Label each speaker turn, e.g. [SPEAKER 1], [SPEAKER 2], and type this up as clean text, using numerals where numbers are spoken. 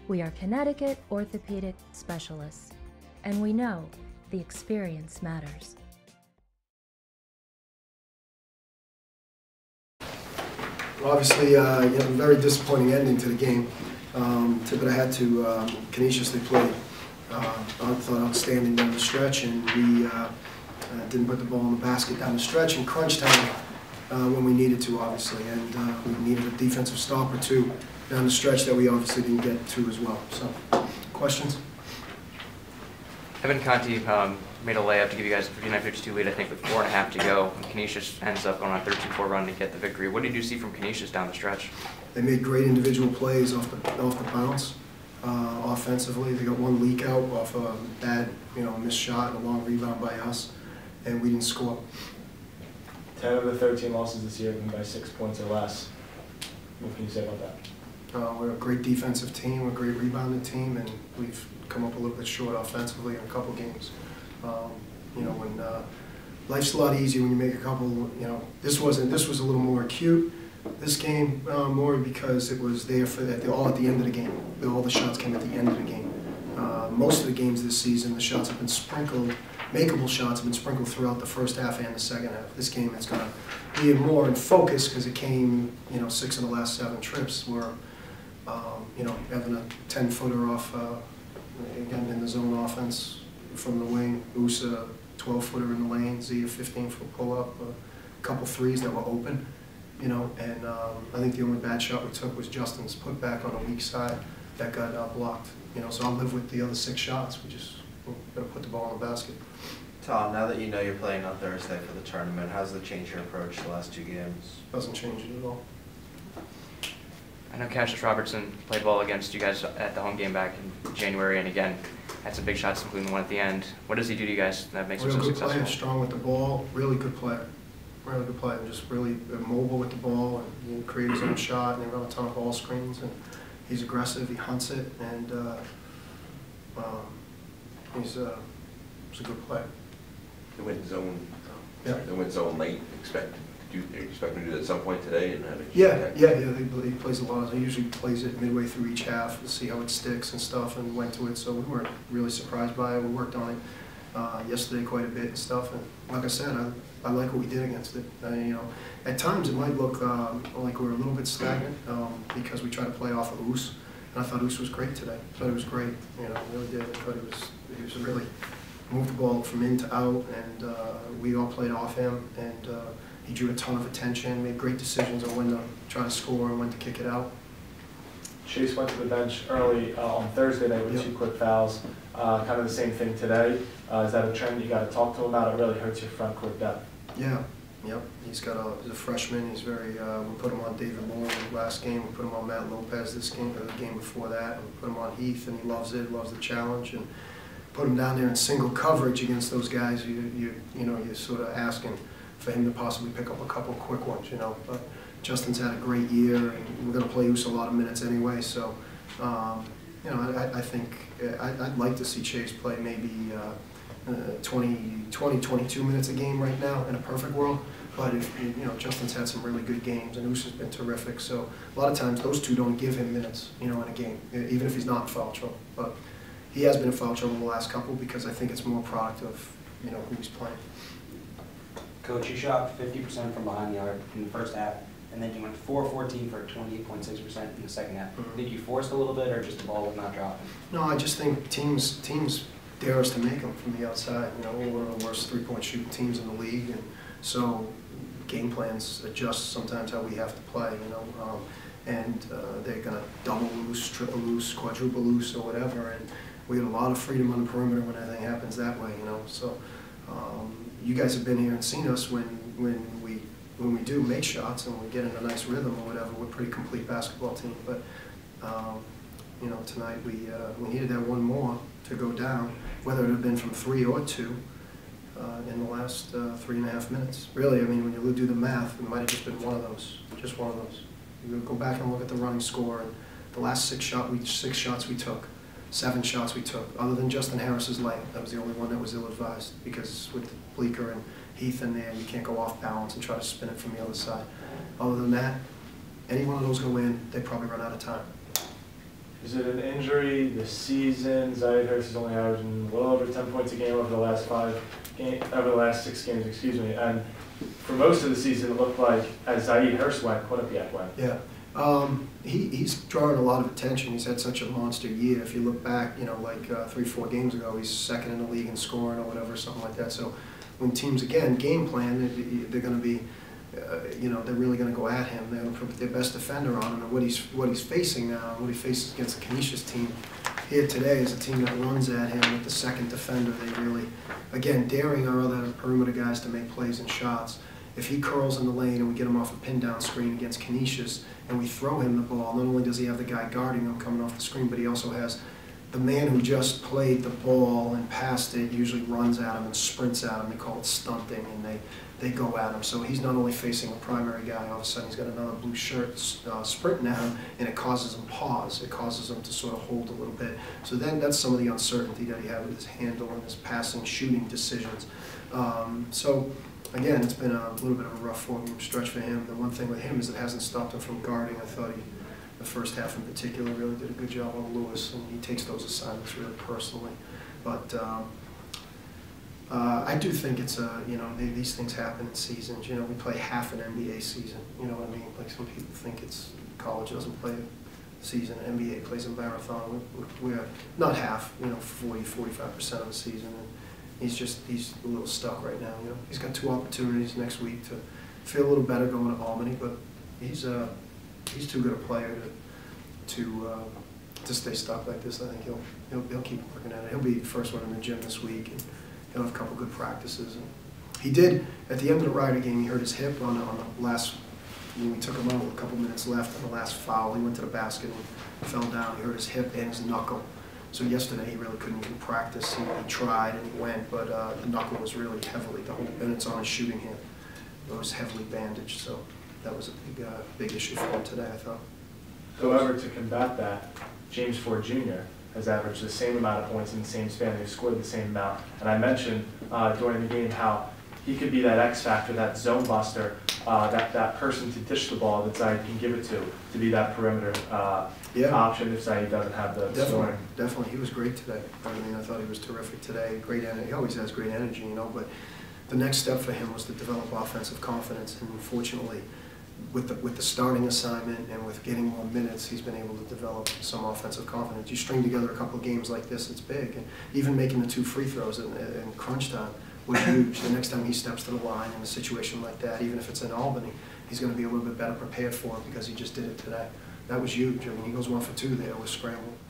[SPEAKER 1] We are Connecticut orthopedic specialists, and we know the experience matters.
[SPEAKER 2] Obviously, very disappointing ending to the game. Tip of the hat to Canisius. They played, I thought, outstanding down the stretch, and we didn't put the ball in the basket down the stretch in crunch time when we needed to, obviously, and we needed a defensive stop or two down the stretch that we obviously didn't get to as well. So, questions?
[SPEAKER 3] Evan Conti made a layup to give you guys a 59-52 lead, I think, with 4.5 to go. And Canisius ends up going on a 13-4 run to get the victory. What did you see from Canisius down the stretch?
[SPEAKER 2] They made great individual plays off the bounce. Offensively, they got one leak out off a bad, missed shot and a long rebound by us, and we didn't score.
[SPEAKER 4] 10 of the 13 losses this year have been by 6 points or less. What can you say about that?
[SPEAKER 2] We're a great defensive team, we're a great rebounding team, and we've come up a little bit short offensively in a couple games. When life's a lot easier when you make a couple. This was a little more acute. This game more because it was there all at the end of the game. All the shots came at the end of the game. Most of the games this season, the shots have been sprinkled. Makeable shots have been sprinkled throughout the first half and the second half. This game, it's going to be more in focus because it came, 6 of the last 7 trips were, having a 10-footer off, again in the zone offense from the wing. Usa 12-footer in the lane. Z a 15-foot pull-up. A couple threes that were open, and I think the only bad shot we took was Justin's put back on the weak side that got blocked. So I'll live with the other 6 shots. We're going to put the ball in the basket.
[SPEAKER 5] Tom, now that you know you're playing on Thursday for the tournament, how's it changed your approach the last 2 games?
[SPEAKER 2] Doesn't change it at all.
[SPEAKER 3] I know Cassius Robertson played well against you guys at the home game back in January, and again, had some big shots, including the one at the end. What does he do to you guys that makes him so successful?
[SPEAKER 2] Player, strong with the ball, really good player. Really good player, just really mobile with the ball, and he creates his own shot, and they run a ton of ball screens, and he's aggressive, he hunts it, and he's a good player.
[SPEAKER 6] They went zone.
[SPEAKER 2] Yeah.
[SPEAKER 6] They went zone late. Do you expect him to do that at some point today? And
[SPEAKER 2] Yeah. He plays a lot. He usually plays it midway through each half to see how it sticks and stuff, and went to it. So we weren't really surprised by it. We worked on it yesterday quite a bit and stuff. And like I said, I like what we did against it. At times it might look like we're a little bit stagnant because we try to play off of Oos. And I thought Oos was great today. I thought he was great. I really did. I thought he was really moved the ball from in to out, and we all played off him, and he drew a ton of attention, made great decisions on when to try to score and when to kick it out.
[SPEAKER 4] Chase went to the bench early on Thursday night with 2 quick fouls. Kind of the same thing today. Is that a trend you got to talk to him about? It really hurts your front court depth.
[SPEAKER 2] Yeah. Yep. He's a freshman. He's very. We put him on David Moore last game. We put him on Matt Lopez this game, or the game before that. And we put him on Heath, and he loves it. Loves the challenge, and put him down there in single coverage against those guys. You're sort of asking for him to possibly pick up a couple quick ones. But Justin's had a great year, and we're going to play Us a lot of minutes anyway. So, I think I'd like to see Chase play maybe 22 minutes a game right now in a perfect world. But if Justin's had some really good games, and Us has been terrific. So a lot of times those two don't give him minutes, in a game, even if he's not in foul trouble. But he has been in foul trouble the last couple because I think it's more a product of who he's playing.
[SPEAKER 7] Coach, you shot 50% from behind the arc in the first half, and then you went 4-14 for 28.6% in the second half.
[SPEAKER 2] Mm-hmm.
[SPEAKER 7] Did you force a little bit, or just the ball was not dropping?
[SPEAKER 2] No, I just think teams dare us to make them from the outside. We're one of the worst 3-point shooting teams in the league, and so game plans adjust sometimes how we have to play. And they're going to double loose, triple loose, quadruple loose, or whatever. And we have a lot of freedom on the perimeter when everything happens that way. So you guys have been here and seen us when we do make shots and we get in a nice rhythm or whatever. We're a pretty complete basketball team. But tonight we needed that one more to go down, whether it had been from 3 or 2 in the last 3.5 minutes. Really, when you do the math, it might have just been one of those, just one of those. You go back and look at the running score, and the last 6 shots we took, 7 shots we took, other than Justin Harris's lane. That was the only one that was ill-advised, because with Bleeker and Heath in there, you can't go off balance and try to spin it from the other side. Other than that, any one of those go in, they probably run out of time.
[SPEAKER 4] Is it an injury this season? Zaire Hurst is only averaging a little over 10 points a game over the last 6 games, excuse me. And for most of the season, it looked like as Zaire Hurst went, Quinnipiac went.
[SPEAKER 2] Yeah. He's drawing a lot of attention. He's had such a monster year. If you look back, you know, like 3-4 games ago, he's second in the league in scoring or whatever, something like that. So when teams, again, game plan, they're going to be, you know, they're really going to go at him. They're going to put their best defender on him. And what he's facing now, what he faces against the Canisius team here today is a team that runs at him with the second defender. They really, again, daring our other perimeter guys to make plays and shots. If he curls in the lane and we get him off a pin down screen against Canisius and we throw him the ball, not only does he have the guy guarding him coming off the screen, but he also has the man who just played the ball and passed it usually runs at him and sprints at him. They call it stunting, and they go at him. So he's not only facing a primary guy, all of a sudden he's got another blue shirt sprinting at him, and it causes him pause. It causes him to sort of hold a little bit. So then that's some of the uncertainty that he had with his handle and his passing, shooting decisions. So again, it's been a little bit of a rough 4-game stretch for him. The one thing with him is it hasn't stopped him from guarding. I thought the first half in particular really did a good job on Lewis, and he takes those assignments really personally. But I do think it's you know, these things happen in seasons. You know, we play half an NBA season. You know what I mean? Like some people think it's college doesn't play a season. NBA plays a marathon. We're not half. You know, 40–45% of the season. And he's a little stuck right now. You know, he's got 2 opportunities next week to feel a little better going to Albany, but he's too good a player to stay stuck like this. I think he'll keep working at it. He'll be the first one in the gym this week, and he'll have a couple good practices. And he did at the end of the Rider game. He hurt his hip on the last when we took him out with a couple minutes left on the last foul. He went to the basket and fell down. He hurt his hip and his knuckle. So yesterday he really couldn't even practice. He tried and he went, but the knuckle was really heavily, and it's on his shooting hand. It was heavily bandaged, so that was a big issue for him today, I thought.
[SPEAKER 4] However, to combat that, James Ford Jr. has averaged the same amount of points in the same span. They've scored the same amount. And I mentioned during the game how he could be that X factor, that zone buster, that person to dish the ball that Zaid can give it to be that perimeter option if Zaid doesn't have the scoring.
[SPEAKER 2] Definitely, he was great today. I mean, I thought he was terrific today. Great energy. He always has great energy, you know. But the next step for him was to develop offensive confidence, and fortunately, with the starting assignment and with getting more minutes, he's been able to develop some offensive confidence. You string together a couple of games like this, it's big. And even making the 2 free throws in crunch time was huge. The next time he steps to the line in a situation like that, even if it's in Albany, he's going to be a little bit better prepared for it because he just did it today. That was huge. I mean, he goes 1 for 2 there with scramble.